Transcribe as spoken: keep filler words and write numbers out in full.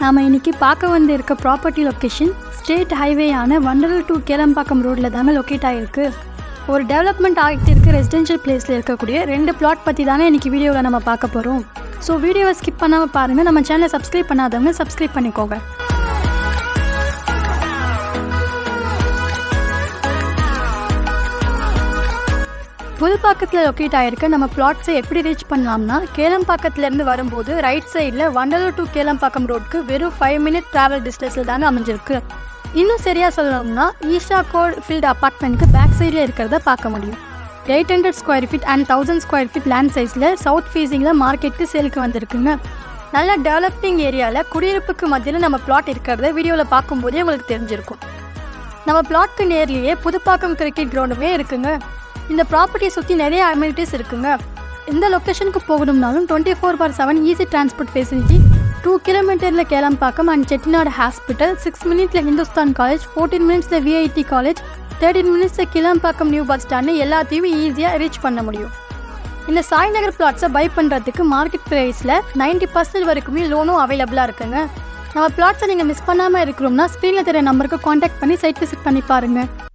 நாம இன்னைக்கு பார்க்க வந்து இருக்க ப்ராப்பர்ட்டி லொக்கேஷன் ஸ்டேட் ஹைவேயான வண்டலூர் டு கேளம்பாக்கம் ரோடில் தாங்க லொக்கேட் ஆகிருக்கு. ஒரு டெவலப்மெண்ட் ஆகிட்டு இருக்க ரெசிடென்ஷியல் பிளேஸில் இருக்கக்கூடிய ரெண்டு பிளாட் பற்றி தானே இன்றைக்கி வீடியோவில் நம்ம பார்க்க போகிறோம். ஸோ வீடியோவை ஸ்கிப் பண்ணாமல் பாருங்கள். நம்ம சேனலை சப்ஸ்கிரைப் பண்ணாதவங்க சப்ஸ்கிரைப் பண்ணிக்கோங்க. புதுப்பாக்கத்தில் லொக்கேட் ஆகிருக்க நம்ம பிளாட்ஸை எப்படி ரீச் பண்ணலாம்னா, கேளம்பாக்கத்துலேருந்து வரும்போது ரைட் சைடில் வண்டலூர் டு கேளம்பாக்கம் ரோடுக்கு வெறும் ஃபைவ் மினிட் ட்ராவல் டிஸ்டன்ஸில் தாங்க அமைஞ்சிருக்கு. இன்னும் சரியாக சொல்லணும்னா ஈஷா கோட் ஃபீல்டு அப்பார்ட்மெண்ட்டுக்கு பேக் சைடில் இருக்கிறத பார்க்க முடியும். Eight hundred square feet and thousand square feet land சைஸில் சவுத் ஃபேஸிங்கில் மார்க்கெட்டு சேலுக்கு வந்திருக்குங்க. நல்ல டெவலப்பிங் ஏரியாவில் குடியிருப்புக்கு மத்தியில் நம்ம பிளாட் இருக்கிறத வீடியோவில் பார்க்கும்போதே உங்களுக்கு தெரிஞ்சிருக்கும். நம்ம பிளாட்க்கு நேர்லேயே புதுப்பாக்கம் கிரிக்கெட் கிரவுண்டுமே இருக்குங்க. இந்த ப்ராப்பர்ட்டியை சுற்றி நிறைய அம்யூனிட்டிஸ் இருக்குங்க. இந்த லொக்கேஷனுக்கு போகணும்னாலும் twenty four by seven easy transport facility, two கிலோமீட்டரில் Kelambakkam and Chettinad hospital, six மினிட்ஸில் ஹிந்துஸ்தான் காலேஜ், ஃபோர்டீன் மினிட்ஸில் விஐடி காலேஜ், தேர்ட்டின் மினிட்ஸில் கிளம்பாக்கம் நியூ பஸ் ஸ்டாண்டு எல்லாத்தையுமே ஈஸியாக ரீச் பண்ண முடியும். இந்த சாய் நகர் பிளாட்ஸை பை பண்ணுறதுக்கு மார்க்கெட் ப்ரைஸில் நைன்ட்டி பர்சன்ட் வரைக்குமே லோனும் அவைலபிளாக இருக்குங்க. நம்ம பிளாட்ஸை நீங்கள் மிஸ் பண்ணாமல் இருக்கிறோம்னா ஸ்க்ரீனில் தெரிய நம்பருக்கு காண்டாக்ட் பண்ணி சைட் விசிட் பண்ணி பாருங்கள்.